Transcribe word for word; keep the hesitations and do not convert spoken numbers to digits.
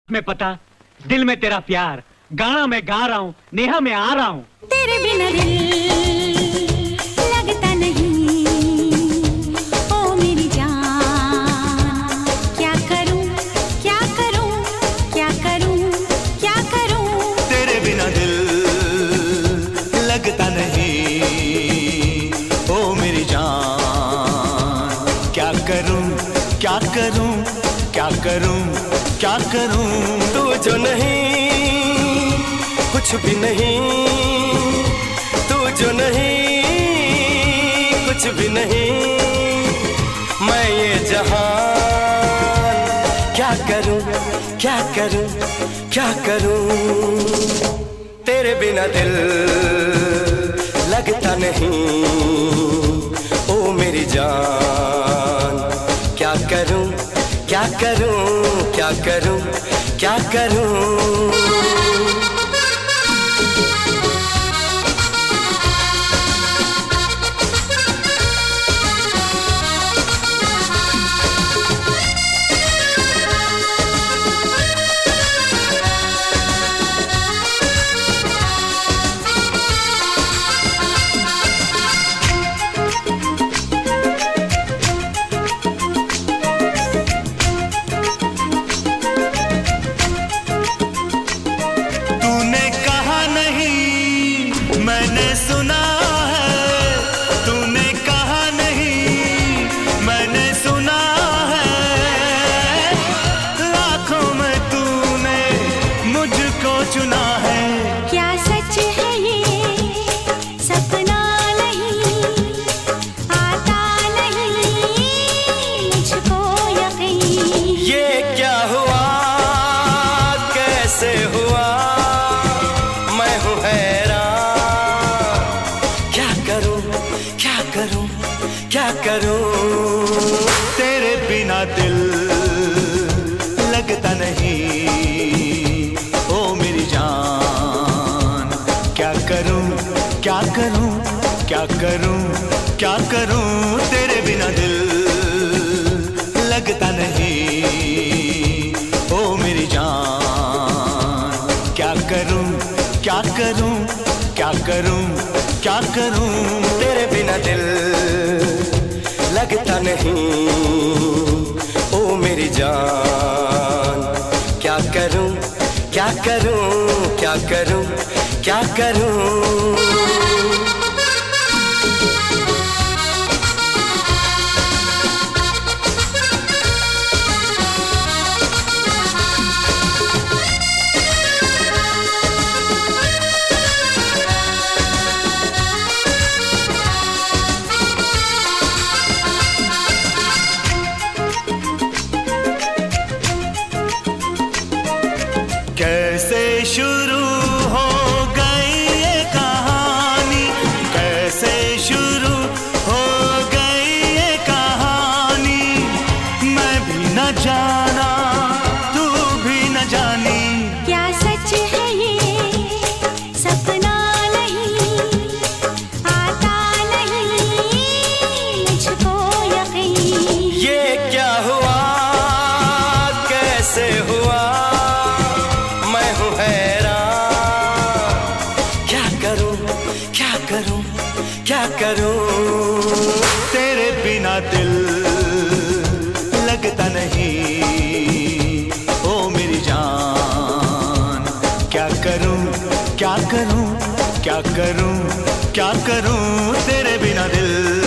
में पता, दिल में तेरा प्यार, गाना मैं गा रहा हूँ, नेहा मैं आ रहा हूँ। तेरे बिना दिल लगता नहीं, ओ मेरी जान। क्या करूं क्या करूं क्या करूं क्या करूं, तेरे बिना दिल लगता नहीं, ओ मेरी जान। क्या करूं क्या करूं क्या करूं क्या करूं, तू जो नहीं कुछ भी नहीं, तू जो नहीं कुछ भी नहीं, मैं ये जहान क्या करूं क्या करूं क्या करूं, तेरे बिना दिल लगता नहीं, ओ मेरी जान। क्या करूं क्या करूं क्या करूं क्या करूं। मैंने सुना है, तूने कहा नहीं, मैंने सुना है, लाखों में तूने मुझको चुना है। क्या सच है ये सपना नहीं, आता नहीं मुझको यकीन। ये क्या हुआ कैसे हुआ, मैं हूँ हैरान। क्या करूं, तेरे बिना दिल लगता नहीं, ओ मेरी जान। क्या करूं क्या करूं क्या करूं क्या करूं, तेरे बिना दिल लगता नहीं, ओ मेरी जान। क्या करूं क्या करूं क्या करूं क्या करूं, तेरे बिना दिल लगता नहीं, ओ मेरी जान। क्या करूं क्या करूं क्या करूं क्या करूं। कैसे शुरू हो गई ये कहानी, कैसे शुरू हो गई ये कहानी, मैं भी न जाना तू भी न जानी। क्या सच है ये सपना नहीं, आता नहीं मुझको यकीन। ये क्या हुआ कैसे हुआ, क्या करूं, तेरे बिना दिल लगता नहीं, ओ मेरी जान। क्या करूं क्या करूं क्या करूं क्या करूं, तेरे बिना दिल